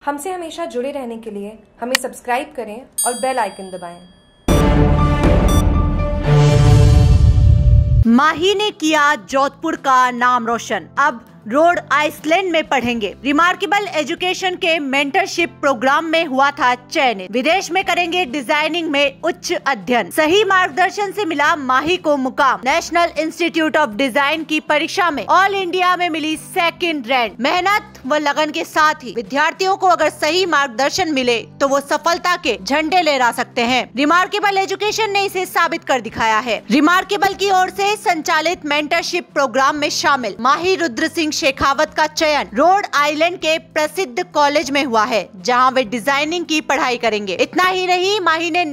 हमसे हमेशा जुड़े रहने के लिए हमें सब्सक्राइब करें और बेल आइकन दबाएं। माही ने किया जोधपुर का नाम रोशन, अब रोड आइसलैंड में पढ़ेंगे। रिमार्केबल एजुकेशन के मेंटरशिप प्रोग्राम में हुआ था चयनित। विदेश में करेंगे डिजाइनिंग में उच्च अध्ययन। सही मार्गदर्शन से मिला माही को मुकाम। नेशनल इंस्टीट्यूट ऑफ डिजाइन की परीक्षा में ऑल इंडिया में मिली सेकंड रैंक। मेहनत व लगन के साथ ही विद्यार्थियों को अगर सही मार्गदर्शन मिले तो वो सफलता के झंडे लहरा सकते हैं। रिमार्केबल एजुकेशन ने इसे साबित कर दिखाया है। रिमार्केबल की ओर से संचालित मेंटरशिप प्रोग्राम में शामिल माही रुद्र सिंह शेखावत का चयन रोड आइलैंड के प्रसिद्ध कॉलेज में हुआ है, जहां वे डिजाइनिंग की पढ़ाई करेंगे। इतना ही नहीं, माही ने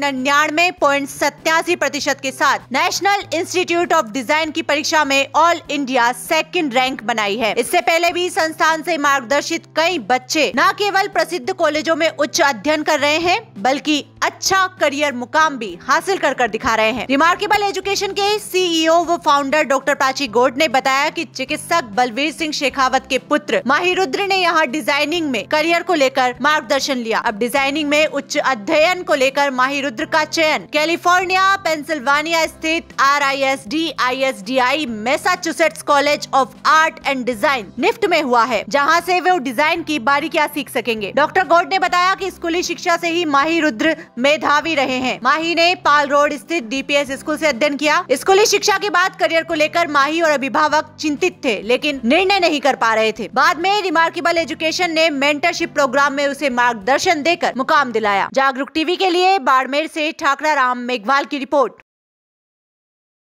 99.87% के साथ नेशनल इंस्टीट्यूट ऑफ डिजाइन की परीक्षा में ऑल इंडिया सेकंड रैंक बनाई है। इससे पहले भी संस्थान से मार्गदर्शित कई बच्चे न केवल प्रसिद्ध कॉलेजों में उच्च अध्ययन कर रहे हैं, बल्कि अच्छा करियर मुकाम भी हासिल कर दिखा रहे हैं। रिमार्केबल एजुकेशन के CEO व फाउंडर डॉक्टर प्राची गौड़ ने बताया कि चिकित्सक बलवीर सिंह शेखावत के पुत्र माही रुद्र ने यहाँ डिजाइनिंग में करियर को लेकर मार्गदर्शन लिया। अब डिजाइनिंग में उच्च अध्ययन को लेकर माही रुद्र का चयन कैलिफोर्निया पेंसिल्वानिया स्थित RISD ISDI Massachusetts college of art and design NIFT में हुआ है, जहाँ से वे डिजाइन की बारीकियां सीख सकेंगे। डॉक्टर गौड़ ने बताया कि स्कूली शिक्षा से ही माही रुद्र मेधावी रहे हैं। माही ने पाल रोड स्थित DPS स्कूल से अध्ययन किया। स्कूली शिक्षा के बाद करियर को लेकर माही और अभिभावक चिंतित थे, लेकिन निर्णय नहीं कर पा रहे थे। बाद में रिमार्केबल एजुकेशन ने मेंटरशिप प्रोग्राम में उसे मार्गदर्शन देकर मुकाम दिलाया। जागरूक टीवी के लिए बाड़मेर से ठाकरा राम मेघवाल की रिपोर्ट।